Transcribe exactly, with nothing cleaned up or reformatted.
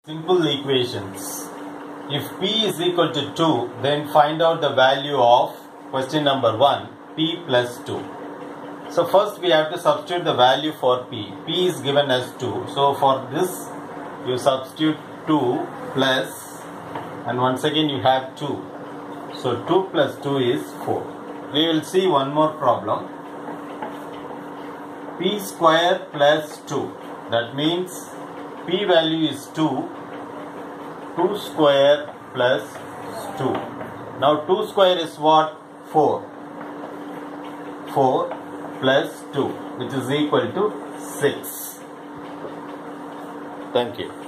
Simple equations. If p is equal to two, then find out the value of question number one, p plus two. So first we have to substitute the value for p. P is given as two. So for this you substitute two plus, and once again you have two. So two plus two is four. We will see one more problem. P square plus two. That means p value is two. two square plus two. Now two square is what? four. four plus two, which is equal to six. Thank you.